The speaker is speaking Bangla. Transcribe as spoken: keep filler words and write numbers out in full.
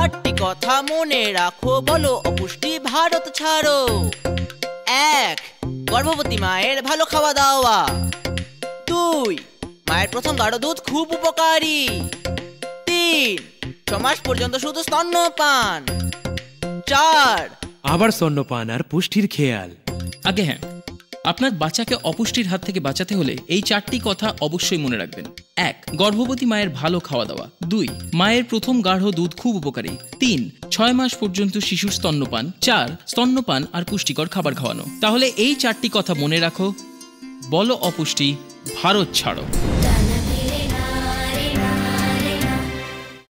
চারটি কথা মনে রাখো, বলো অপুষ্টি ভারত ছাড়ো। এক, গর্ভবতী মায়ের ভালো খাওয়া দাওয়া। দুই, মায়ের প্রথম গাঢ় দুধ খুব উপকারী। তিন, ছ মাস পর্যন্ত শুধু স্তন্যপান। চার, আবার স্তন্যপান আর পুষ্টির খেয়াল। আগে হ্যাঁ, আপনার বাচ্চাকে অপুষ্টির হাত থেকে বাঁচাতে হলে এই চারটি কথা অবশ্যই মনে রাখবেন। এক, গর্ভবতী মায়ের ভালো খাওয়া দাওয়া। দুই, মায়ের প্রথম গাঢ় দুধ খুব উপকারী। তিন, ছয় মাস পর্যন্ত শিশুর স্তন্যপান। চার, স্তন্যপান আর পুষ্টিকর খাবার খাওয়ানো। তাহলে এই চারটি কথা মনে রাখো, বলো অপুষ্টি ভারত ছাড়ো।